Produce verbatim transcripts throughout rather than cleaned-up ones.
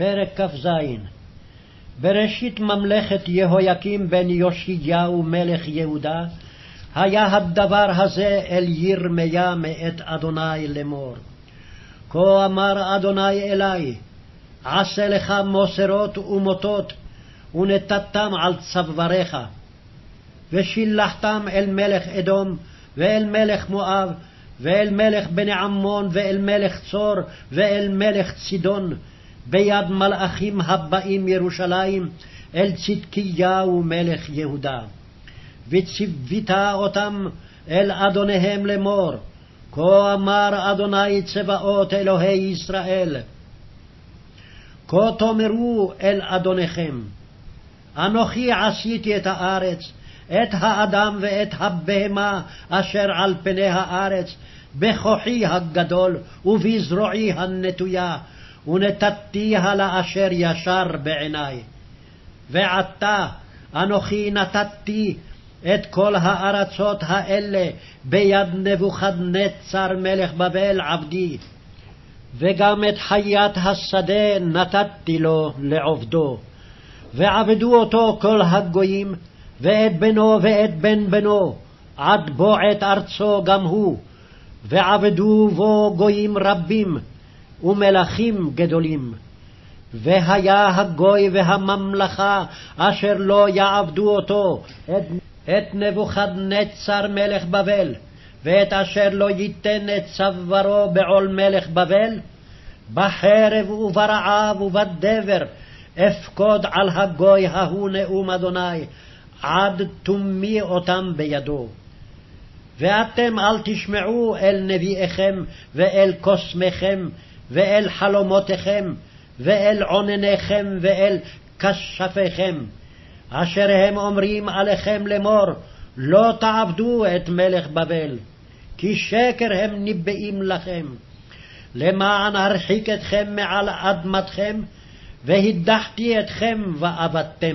פרק כ"ז. בראשית ממלכת יהויקים בן יאשיהו מלך יהודה, היה הדבר הזה אל ירמיה מאת אדוני לאמור. כה אמר אדוני אלי, עשה לך מוסרות ומוטות, ונתתם על צוואריך, ושילחתם אל מלך אדום, ואל מלך מואב, ואל מלך בני עמון, ואל מלך צור, ואל מלך צידון, ביד מלאכים הבאים ירושלים, אל צדקיהו מלך יהודה. וציווית אותם אל אדוניהם לאמור, כה אמר אדוני צבאות אלוהי ישראל, כה תאמרו אל אדוניכם, אנוכי עשיתי את הארץ, את האדם ואת הבהמה אשר על פני הארץ, בכוחי הגדול ובזרועי הנטויה, ונתתיה לאשר ישר בעיני. ועתה אנוכי נתתי את כל הארצות האלה ביד נבוכדנצר מלך בבל עבדי, וגם את חיית השדה נתתי לו לעובדו. ועבדו אותו כל הגויים, ואת בנו ואת בן בנו, עד בועט ארצו גם הוא, ועבדו בו גויים רבים ומלכים גדולים. והיה הגוי והממלכה אשר לא יעבדו אותו, את, את נבוכדנצר מלך בבל, ואת אשר לא ייתן את צווארו בעול מלך בבל, בחרב וברעב ובדבר אפקוד על הגוי ההוא נאום אדוני, עד תומי אותם בידו. ואתם אל תשמעו אל נביאיכם ואל קוסמכם ואל חלומותיכם ואל עונניכם ואל כשפיכם, אשר הם אומרים עליכם לאמור, לא תעבדו את מלך בבל, כי שקר הם ניבאים לכם, למען הרחיק אתכם מעל אדמתכם, והדחתי אתכם ועבדתם.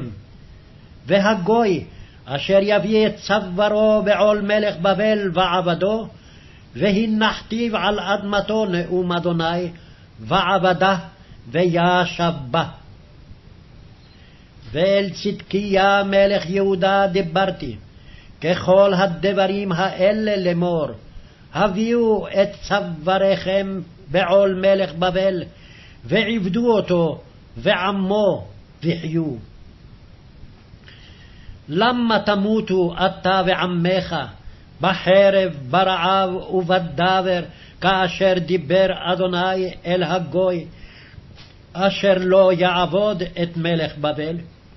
והגוי אשר יביא את צווארו בעול מלך בבל ועבדו, והנחתיו על אדמתו נאום אדוני, ועבדה וישב בה. ואל צדקיה מלך יהודה דיברתי, ככל הדברים האלה לאמור, הביאו את צוואריכם בעול מלך בבל, ועבדו אותו ועמו וחיו. למה תמותו אתה ועמך בחרב, ברעב ובדבר, כאשר דיבר אדוני אל הגוי אשר לא יעבוד את מלך בבל?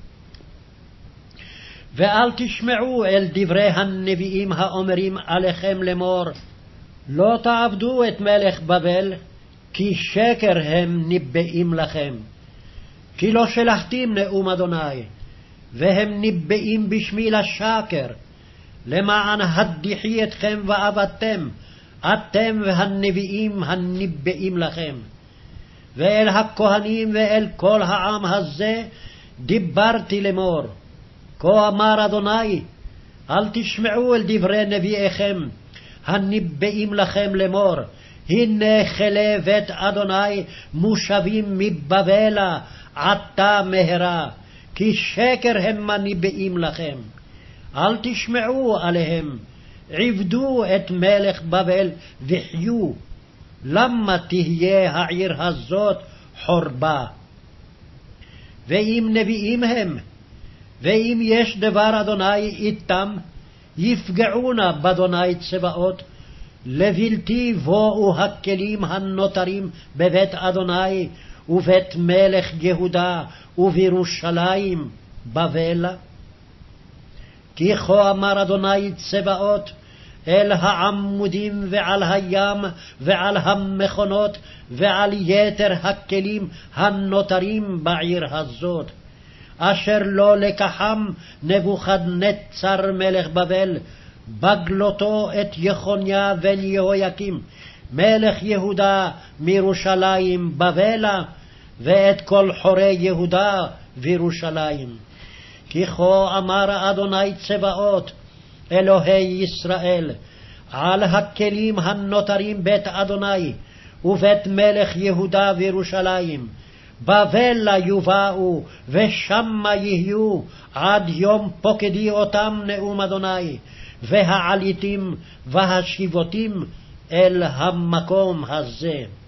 ואל תשמעו אל דברי הנביאים האומרים עליכם לאמור, לא תעבדו את מלך בבל, כי שקר הם ניבאים לכם. כי לא שלחתים נאום אדוני, והם ניבאים בשמי לשקר, למען הדיחי אתכם ועבדתם, אתם והנביאים הניבאים לכם. ואל הכהנים ואל כל העם הזה דיברתי לאמור, כה אמר אדוני, אל תשמעו אל דברי נביאיכם הניבאים לכם לאמור, הנה כלי בית אדוני מושבים מבבלה עתה מהרה, כי שקר הם הניבאים לכם. אל תשמעו עליהם, עבדו את מלך בבל וחיו, למה תהיה העיר הזאת חורבה? ואם נביאים הם, ואם יש דבר אדוני איתם, יפגעונה באדוני צבאות, לבלתי בואו הכלים הנותרים בבית אדוני ובית מלך יהודה ובירושלים בבלה. כי כה אמר אדוני צבאות, אל העמודים ועל הים ועל המכונות ועל יתר הכלים הנותרים בעיר הזאת, אשר לא לקחם נבוכדנצר מלך בבל בגלותו את יחוניה בן יהויקים מלך יהודה מירושלים בבלה, ואת כל חורי יהודה וירושלים. כי כה אמר אדוני צבאות אלוהי ישראל, על הכלים הנותרים בית אדוני ובית מלך יהודה וירושלים, בבלה יובאו, ושמה יהיו, עד יום פוקדי אותם נאום אדוני, והעליתים והשיבותים אל המקום הזה.